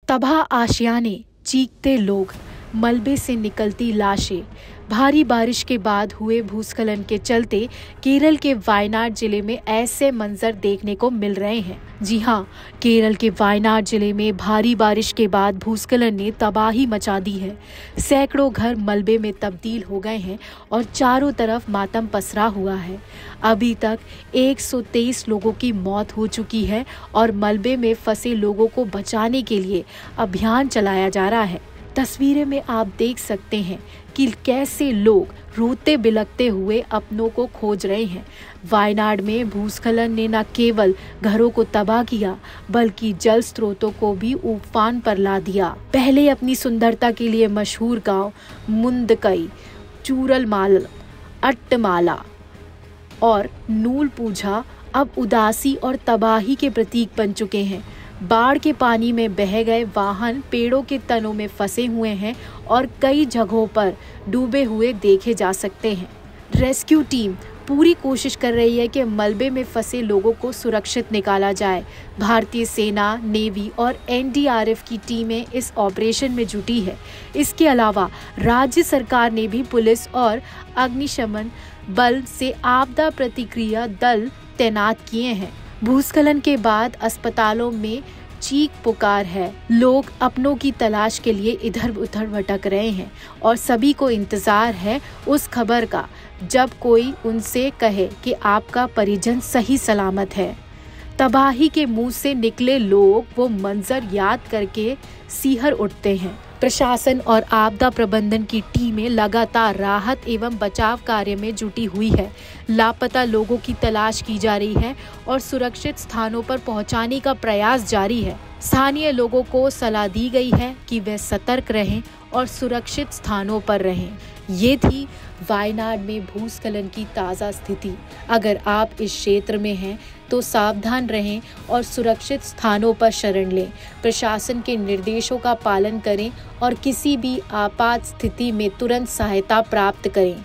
तबाह आशियाने, चीखते लोग, मलबे से निकलती लाशें। भारी बारिश के बाद हुए भूस्खलन के चलते केरल के वायनाड जिले में ऐसे मंजर देखने को मिल रहे हैं। जी हां, केरल के वायनाड जिले में भारी बारिश के बाद भूस्खलन ने तबाही मचा दी है। सैकड़ों घर मलबे में तब्दील हो गए हैं और चारों तरफ मातम पसरा हुआ है। अभी तक 123 लोगों की मौत हो चुकी है और मलबे में फंसे लोगों को बचाने के लिए अभियान चलाया जा रहा है। तस्वीरें में आप देख सकते हैं कि कैसे लोग रोते बिलखते हुए अपनों को खोज रहे हैं। वायनाड में भूस्खलन ने न केवल घरों को तबाह किया बल्कि जल स्रोतों को भी उफान पर ला दिया। पहले अपनी सुंदरता के लिए मशहूर गांव मुंदकई, चूरलमाल, अट्टमाला और नूल पूझा अब उदासी और तबाही के प्रतीक बन चुके हैं। बाढ़ के पानी में बह गए वाहन पेड़ों के तनों में फंसे हुए हैं और कई जगहों पर डूबे हुए देखे जा सकते हैं। रेस्क्यू टीम पूरी कोशिश कर रही है कि मलबे में फंसे लोगों को सुरक्षित निकाला जाए। भारतीय सेना, नेवी और एनडीआरएफ की टीमें इस ऑपरेशन में जुटी है। इसके अलावा राज्य सरकार ने भी पुलिस और अग्निशमन बल से आपदा प्रतिक्रिया दल तैनात किए हैं। भूस्खलन के बाद अस्पतालों में चीख पुकार है। लोग अपनों की तलाश के लिए इधर उधर भटक रहे हैं और सभी को इंतजार है उस खबर का जब कोई उनसे कहे कि आपका परिजन सही सलामत है। तबाही के मुंह से निकले लोग वो मंजर याद करके सिहर उठते हैं। प्रशासन और आपदा प्रबंधन की टीमें लगातार राहत एवं बचाव कार्य में जुटी हुई है। लापता लोगों की तलाश की जा रही है और सुरक्षित स्थानों पर पहुंचाने का प्रयास जारी है। स्थानीय लोगों को सलाह दी गई है कि वे सतर्क रहें और सुरक्षित स्थानों पर रहें। ये थी वायनाड में भूस्खलन की ताज़ा स्थिति। अगर आप इस क्षेत्र में हैं तो सावधान रहें और सुरक्षित स्थानों पर शरण लें। प्रशासन के निर्देशों का पालन करें और किसी भी आपात स्थिति में तुरंत सहायता प्राप्त करें।